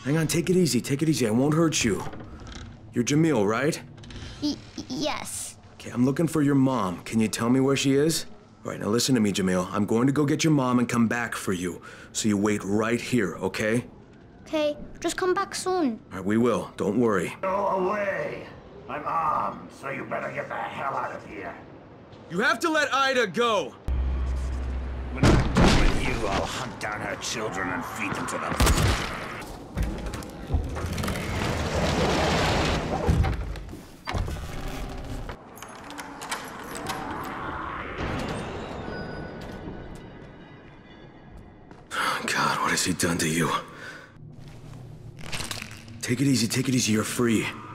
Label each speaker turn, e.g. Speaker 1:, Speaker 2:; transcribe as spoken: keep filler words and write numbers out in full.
Speaker 1: Hang on, take it easy, take it easy. I won't hurt you. You're Jamil, right?
Speaker 2: Y yes.
Speaker 1: Okay, I'm looking for your mom. Can you tell me where she is? All right, now listen to me, Jamil. I'm going to go get your mom and come back for you. So you wait right here, okay?
Speaker 2: Okay, just come back soon.
Speaker 1: All right, we will. Don't worry.
Speaker 3: Go away. I'm armed, so you better get the hell out of here.
Speaker 1: You have to let Ida go!
Speaker 3: When I'm done with you, I'll hunt down her children and feed them to them.
Speaker 1: God, what has he done to you? Take it easy, take it easy, you're free.